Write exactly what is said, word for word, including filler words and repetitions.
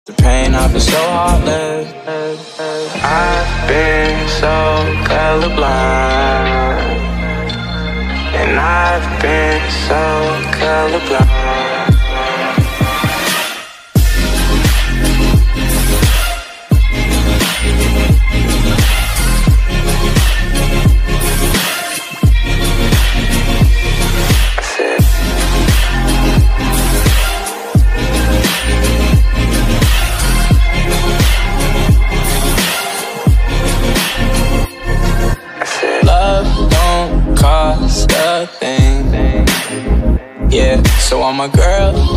The pain, I've been so heartless. I've been so colorblind, and I've been so colorblind. Cost a thing, yeah. So all my girls